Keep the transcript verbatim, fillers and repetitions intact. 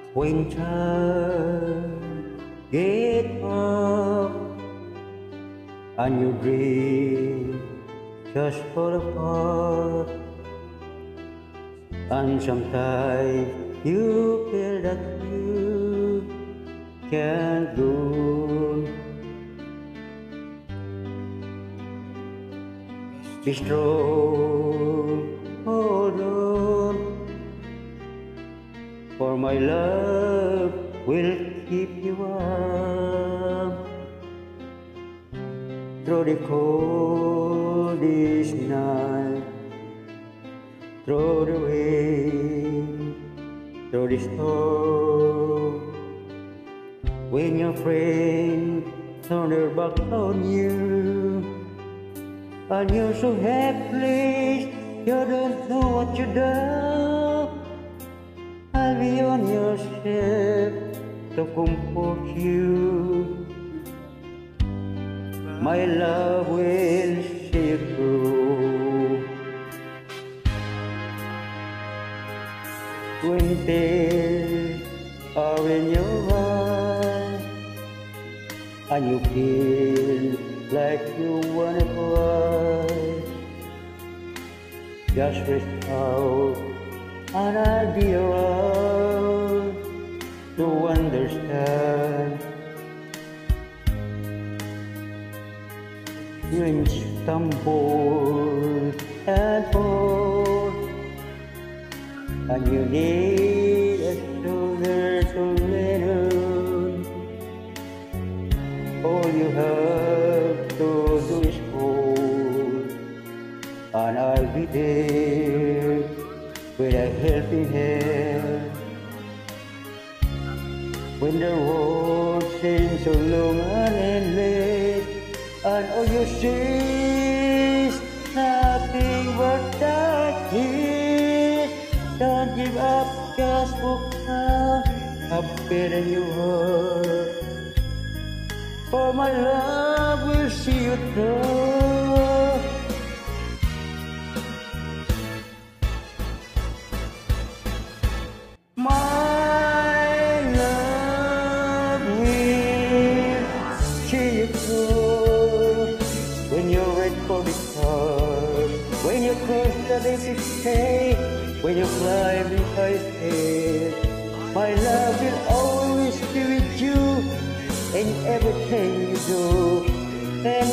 Winter, get up and you dream just fall apart. And sometimes you feel that you can't go. Be strong, hold on, for my love will keep you warm through the coldest night, through the wind, through the storm. When your friends turn their back on you and you're so helpless, you don't know what you do. I'll be on your step to comfort you. My love will see you through. When tears are in your eyes and you feel like you wanna cry, just reach out and I'll be around to understand. When you stumble and fall and you need a shoulder to lean on, all you have to do is hold, and I'll be there with a helping hand. When the road seems so long and endless, and all you see is nothing but darkness, don't give up, just look out, happy than you were. For my love will see you through. My love will see you through. When you're ready for the stars, when you cross the basic stage, when you climb the highest hill, my love will always be with you in everything you do. And